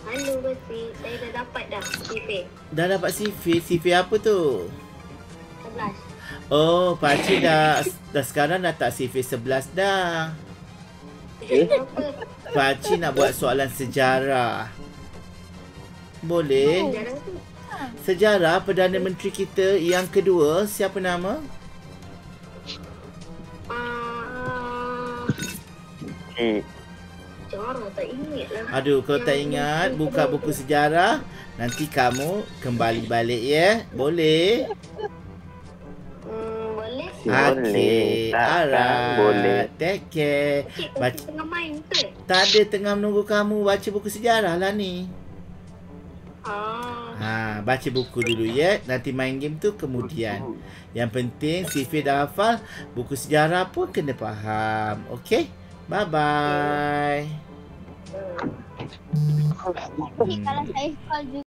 Halo, Basri. Saya dah dapat dah CV. Dah dapat CV. CV apa tu? 11. Oh, pakcik dah sekarang dah tak CV 11 dah. Kenapa? Pakcik nak buat soalan sejarah. Boleh? Sejarah tu. Sejarah Perdana Menteri kita yang kedua, siapa nama? Sejarah tak ingat lah. Aduh, kalau tak ingat, buka buku sejarah. Nanti kamu kembali balik ya. Boleh? Boleh. Okey. Takkan boleh. Alright. Take care. Cik, tengah main ke? Tak ada, tengah menunggu kamu baca buku sejarah lah ni. Baca buku dulu ya. Nanti main game tu kemudian. Yang penting CV dah hafal, buku sejarah pun kena faham. Okey? Bye-bye. Kalau saya call juga.